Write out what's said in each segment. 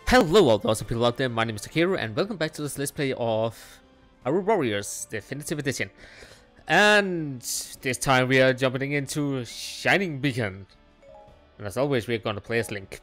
Hello all those people out there, my name is Takeru and welcome back to this Let's Play of Hyrule Warriors Definitive Edition. And this time we are jumping into Shining Beacon. And as always we are going to play as Link.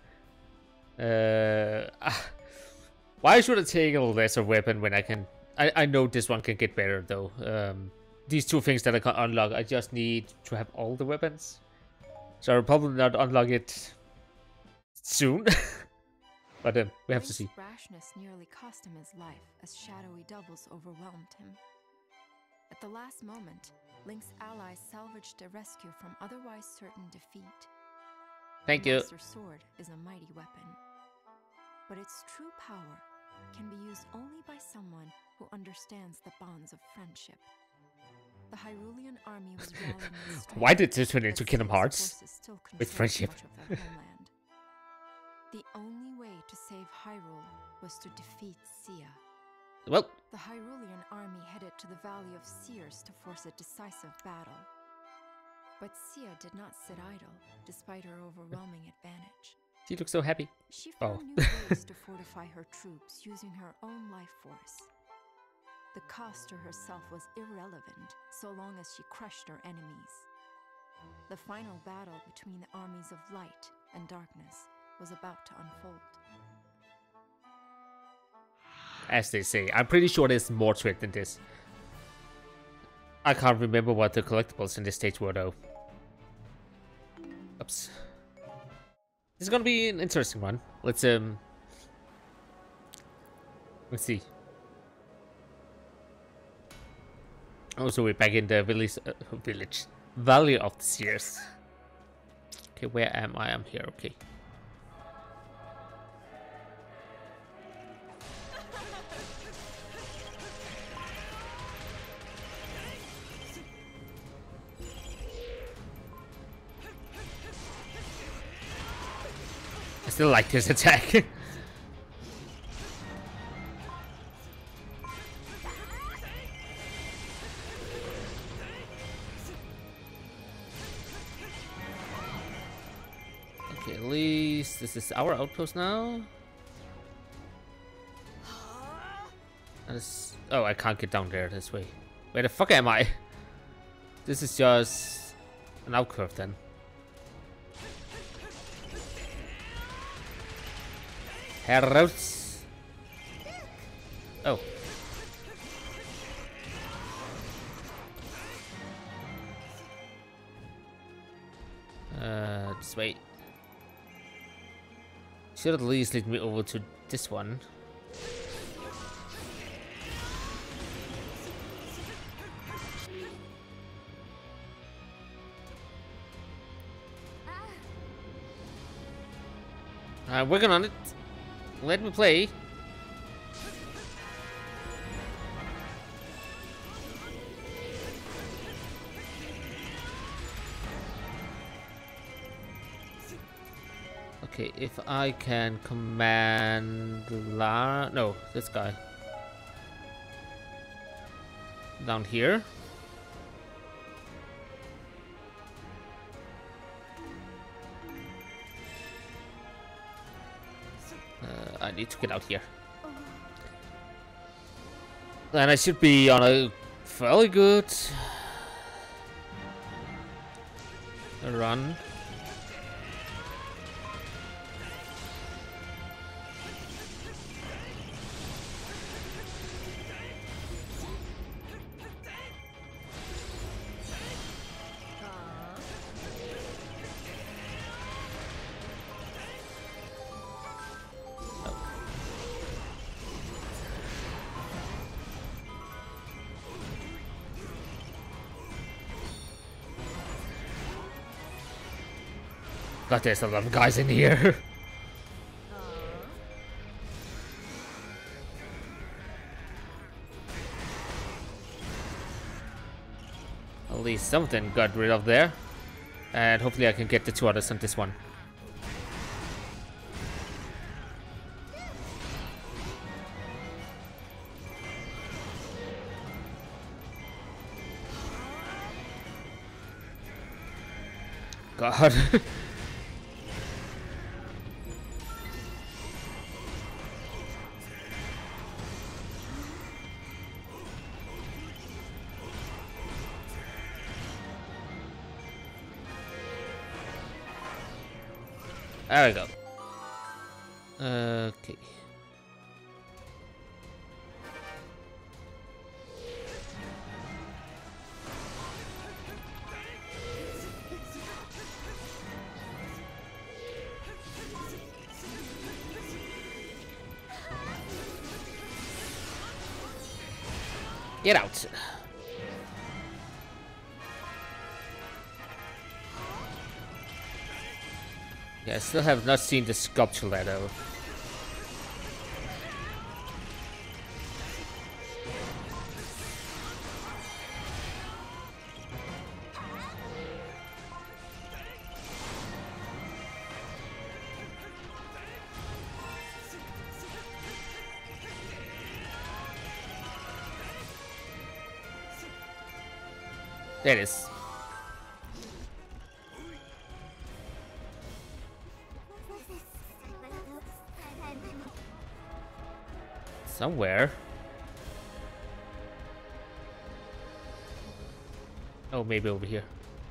Why should I take a lesser weapon when I can... I know this one can get better though. These two things that I can unlock, I just need to have all the weapons. So I'll probably not unlock it soon. But we have to see. Rashness nearly cost him his life as shadowy doubles overwhelmed him. At the last moment, Link's allies salvaged a rescue from otherwise certain defeat. Thank the you. Master Sword is a mighty weapon, but its true power can be used only by someone who understands the bonds of friendship. The Hyrulean army was rallying its strength. Why did this turn into Kingdom Hearts? With friendship. Much of their homeland. The only way to save Hyrule was to defeat Sia. Well, The Hyrulean army headed to the Valley of Seers to force a decisive battle. But Sia did not sit idle, despite her overwhelming advantage. she looks so happy. She found new ways to fortify her troops using her own life force. The cost to herself was irrelevant, so long as she crushed her enemies. The final battle between the armies of light and darkness was about to unfold. As they say, I'm pretty sure there's more to it than this. I can't remember what the collectibles in this stage were though. Oops. This is gonna be an interesting one. Let's see. Oh, so we're back in the village. Valley of the Seers. Okay, where am I? I'm here, okay. I still like this attack. Okay, at least this is our outpost now. Oh, I can't get down there this way. Where the fuck am I? This is just an outcurve then. Heroes. Oh. This way. Should at least lead me over to this one. I'm working on it. Let me play. Okay, if I can command no, this guy down here. I need to get out here. Then I should be on a fairly good run. God, there's a lot of guys in here. At least something got rid of there. And hopefully I can get the two others on this one. God. There we go. Okay. Get out. Yeah, I still have not seen the sculpture there though. There it is. Somewhere. Oh, maybe over here.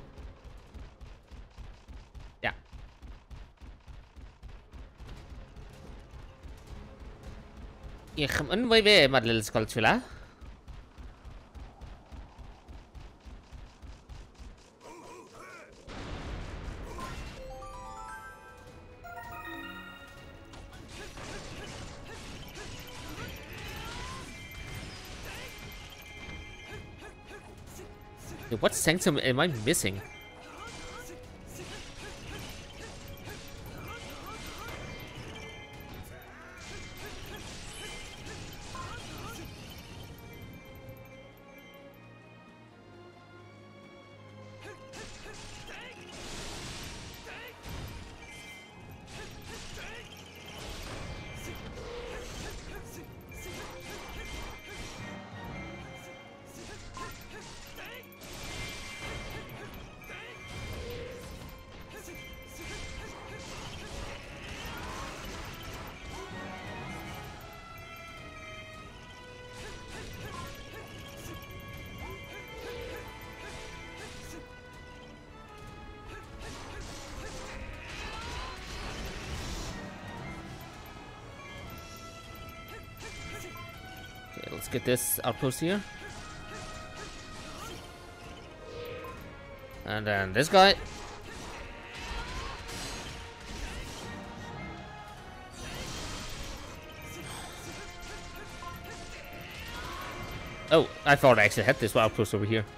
Yeah. Yeah, come on, baby, my little sculpture. What sanctum am I missing? Let's get this outpost here. And then this guy. Oh, I thought I actually had this outpost over here.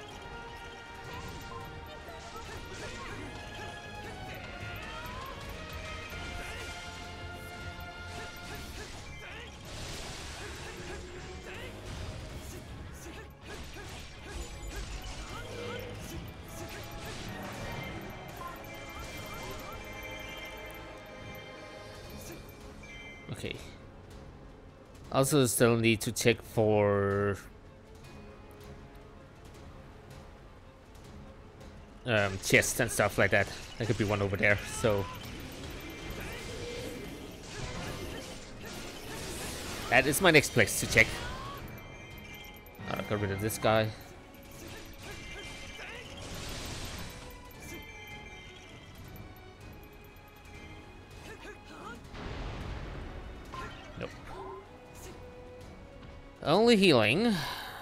Okay. Also still need to check for chests and stuff like that. There could be one over there, so that is my next place to check. I'll get rid of this guy. Nope. Only healing.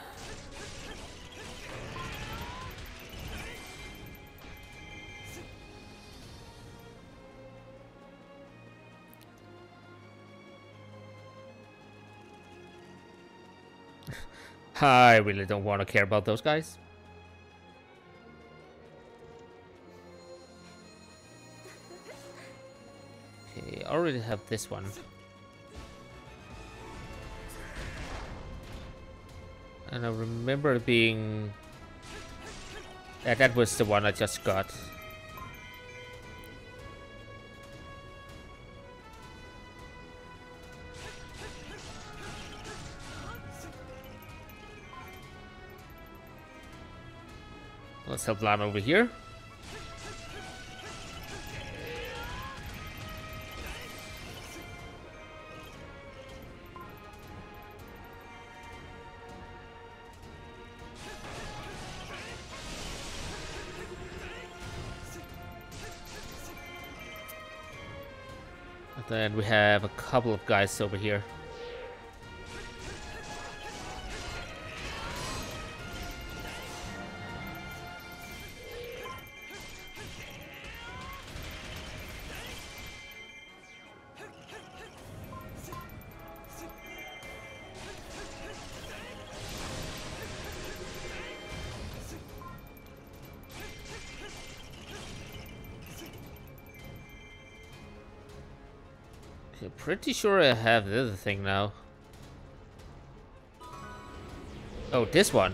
I really don't want to care about those guys. Okay, I already have this one. And I remember it being... Yeah, that was the one I just got. Let's help Lana over here. Then we have a couple of guys over here. I'm pretty sure I have the other thing now. Oh, this one.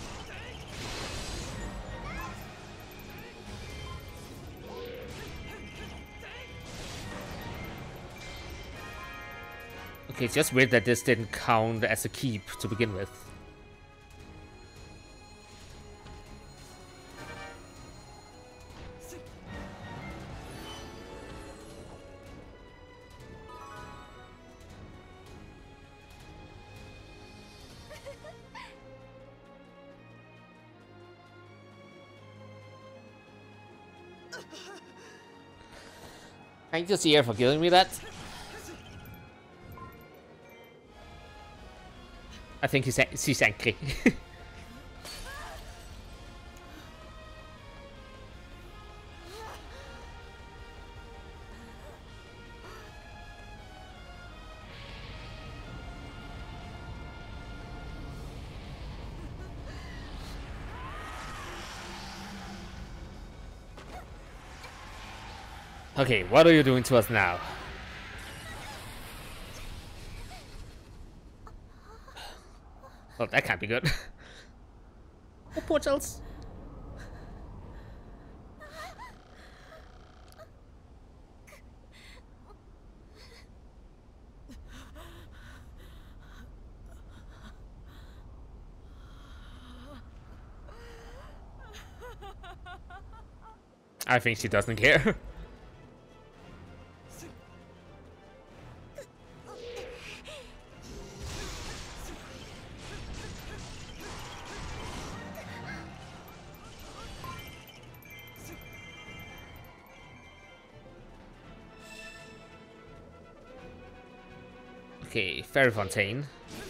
Okay, it's just weird that this didn't count as a keep to begin with. Thank you, Sierra, for giving me that. I think she's angry. Okay, what are you doing to us now? Well, that can't be good. Oh, portals. I think she doesn't care. Okay, Fairy Fontaine.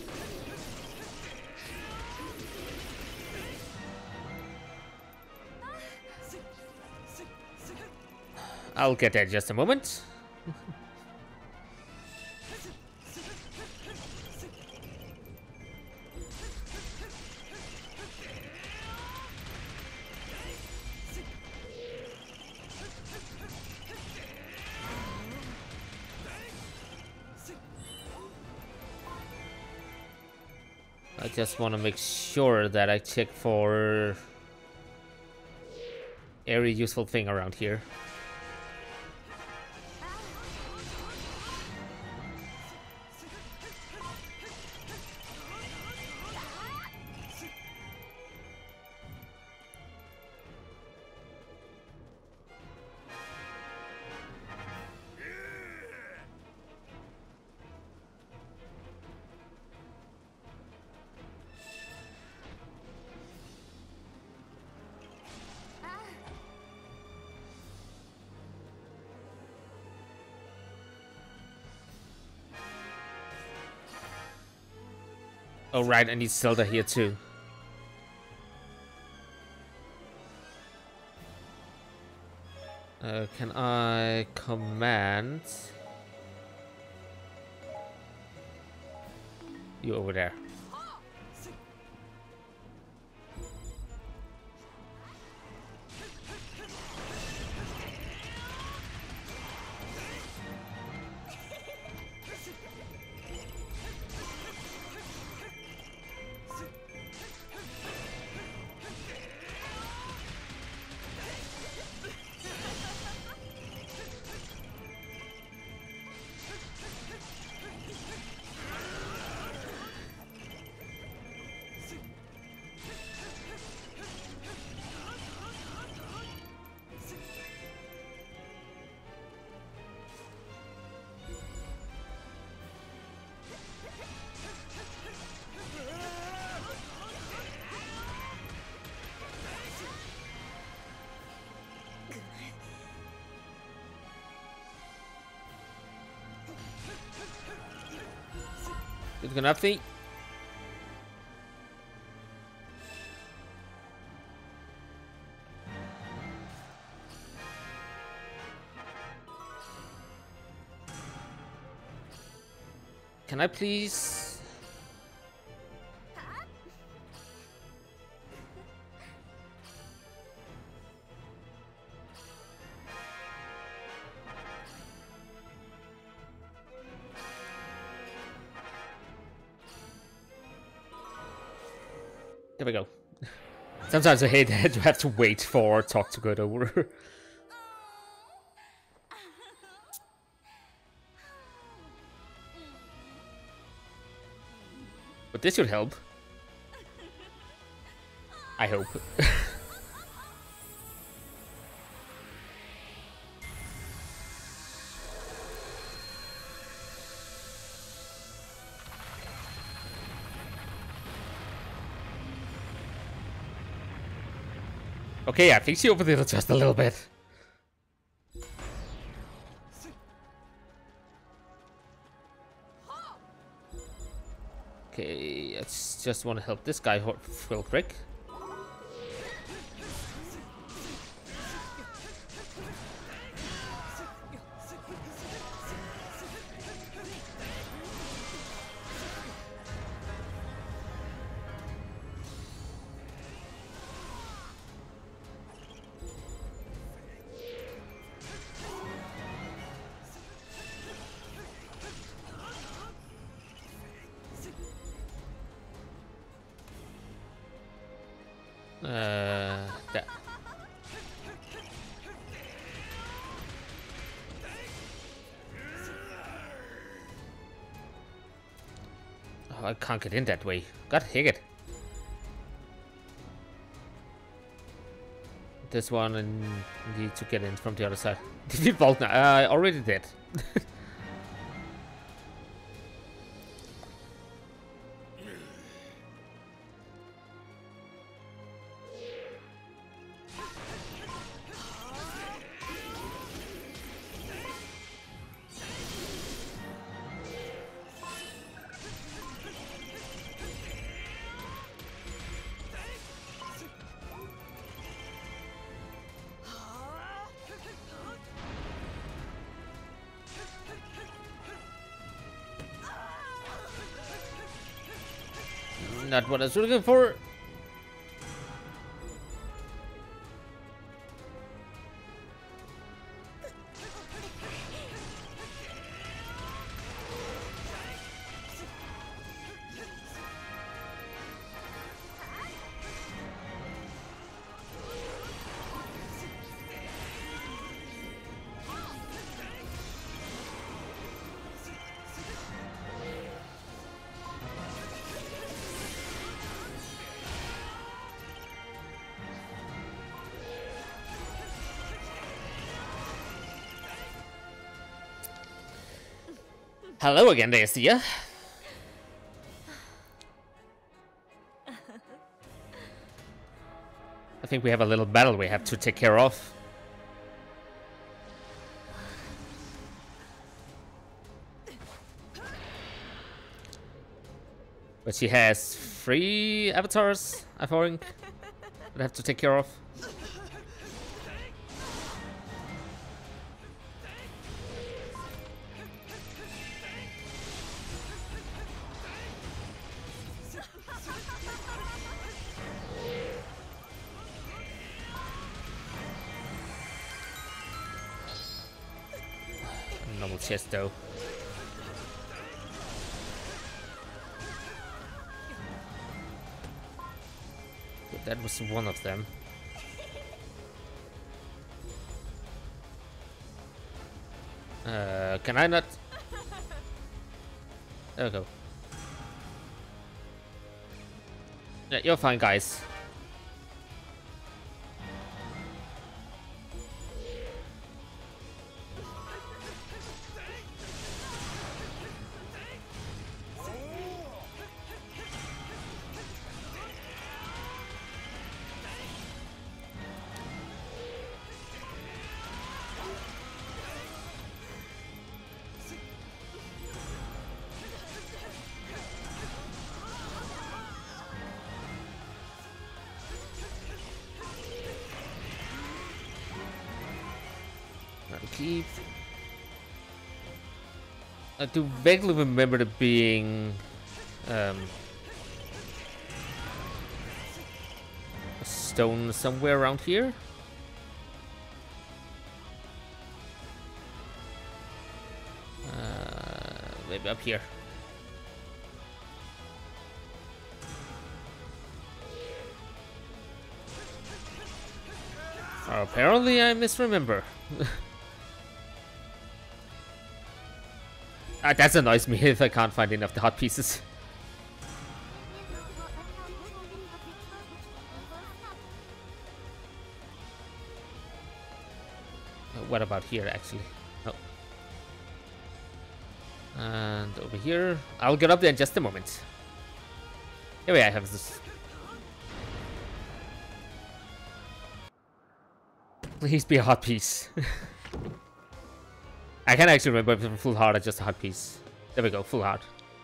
I'll get there in just a moment. I just want to make sure that I check for every useful thing around here. Oh right, I need Zelda here too. Can I command you over there? It's gonna have the. Can I please? There we go. Sometimes I hate that you have to wait for talk to go over. But this should help. I hope. Okay, I think she overdid it just a little bit. Okay, I just want to help this guy real quick. That. Oh, I can't get in that way. God dang it. This one and need to get in from the other side. Did we bolt now? I already did. Not what I was looking for. Hello again, Dacia. I think we have a little battle we have to take care of. But she has 3 avatars, I think, that I have to take care of. Normal chest though. But that was one of them. Can I not? There we go. Yeah, you're fine, guys. keep. I do vaguely remember there being a stone somewhere around here. Maybe up here. Oh, apparently I misremember. That annoys me if I can't find enough of the hot pieces. What about here, actually? Oh. And over here. I'll get up there in just a moment. Anyway, I have this. Please be a hot piece. I can't actually remember if it's full heart or just a hot piece. There we go, full heart.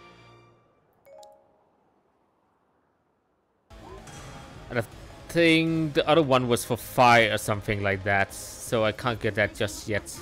And I think the other one was for fire or something like that, so I can't get that just yet.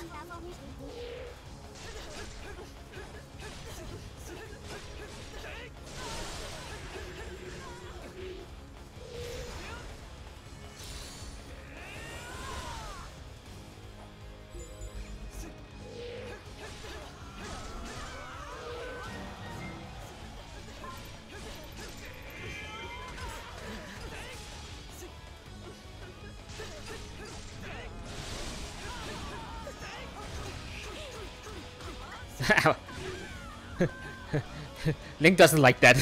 Link doesn't like that.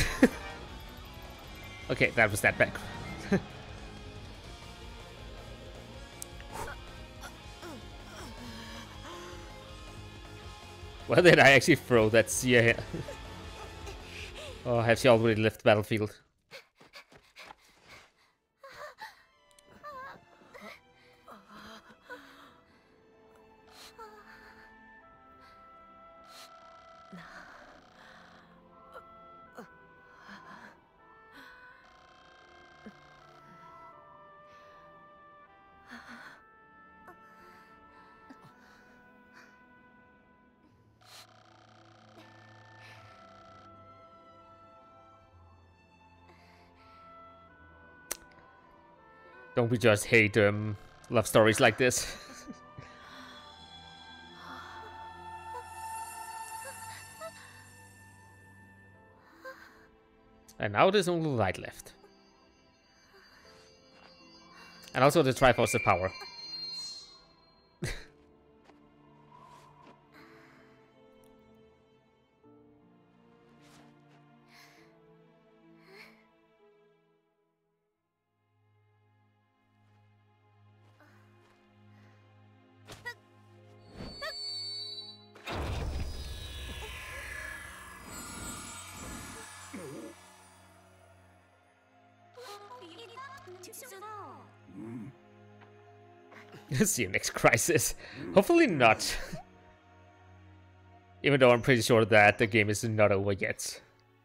Okay, that was that back. Where did I actually throw that seer here? Or has she already left the battlefield? Don't we just hate love stories like this? And now there's only light left. And also the Triforce of Power. See you next crisis. Hopefully not. Even though I'm pretty sure that the game is not over yet.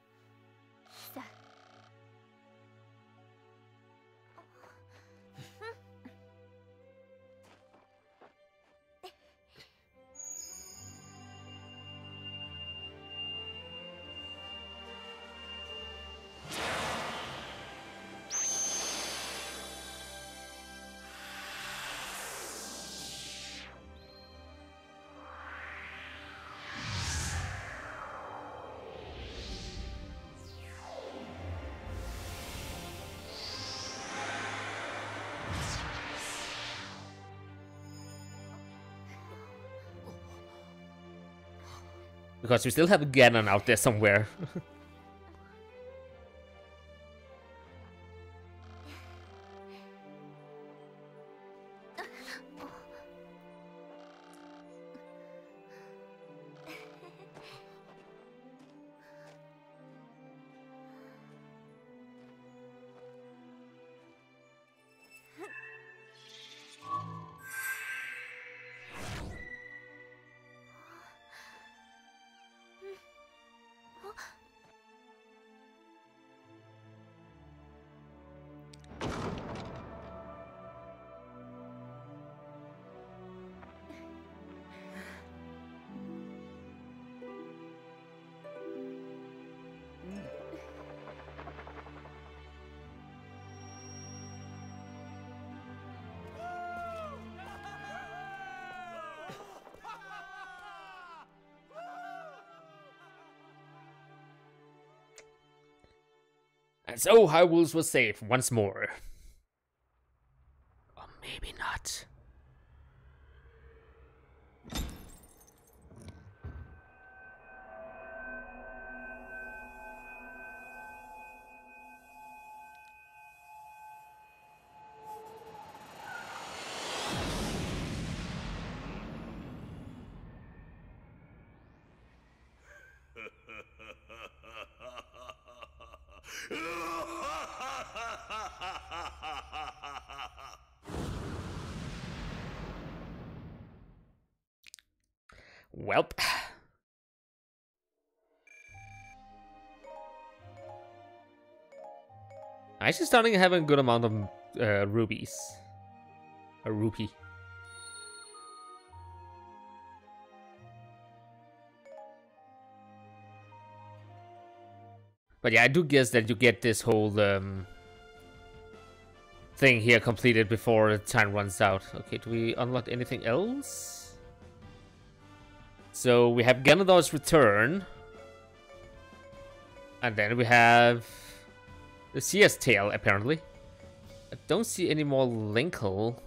Because we still have Ganon out there somewhere. And so Hyrule was safe once more. Or maybe not. Welp. I'm actually starting to have a good amount of rubies. A rupee. But yeah, I do guess that you get this whole thing here completed before the time runs out. Okay, do we unlock anything else? So we have Ganondorf's return. And then we have the Seer's Tail, apparently. I don't see any more Linkle.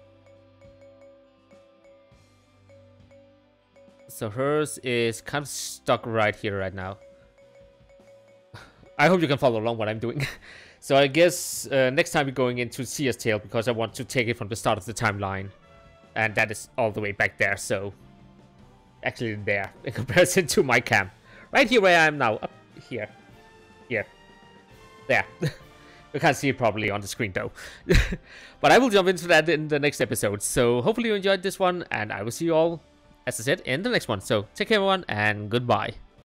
So hers is kind of stuck right here right now. I hope you can follow along what I'm doing. So I guess next time we're going into Seer's Tail because I want to take it from the start of the timeline. And that is all the way back there, so... Actually there, in comparison to my camp. Right here where I am now, up here. Here. There. You can't see it properly on the screen though. But I will jump into that in the next episode. So hopefully you enjoyed this one, and I will see you all, as I said, in the next one. So take care everyone, and goodbye.